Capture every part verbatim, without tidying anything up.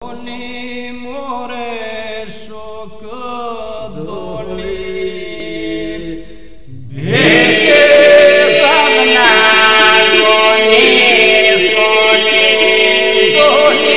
Doni Moreșo, că doni, bine doamna, doni, doni, doni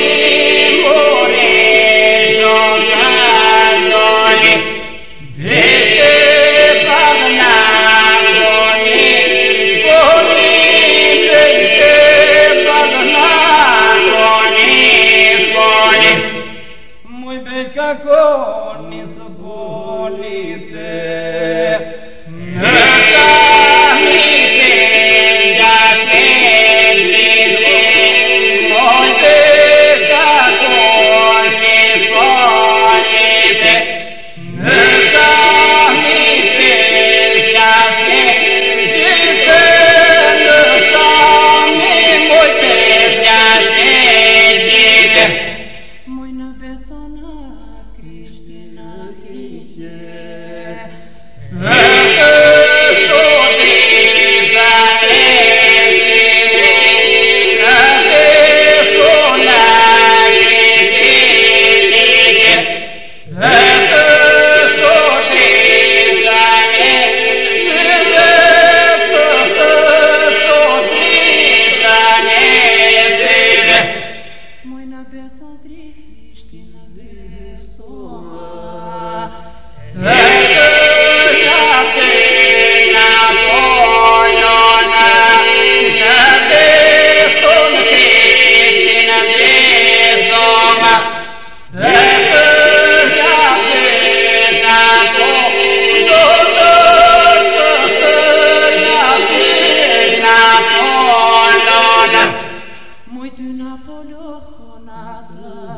Moreșo, că doni, bine doamna, doni, doni, bine doamna, doni, doni. Muy beca con mis bonite, năsa mite, jaste mite, muy beca con mis bonite, năsa mite, jaste mite, năsa mi muy beca jaste mite. Muy na besona Cristina hice, Sfântă Sotița Cristina, besona Cristinice, Sfântă Sotița Cristina, Sfântă Sotița Cristina. Muy na beso Cristina besona, Sfântă Caterina Polona, na beson Cristina besona, Sfântă Caterina Polona, Caterina Polona. Muy de una polonada,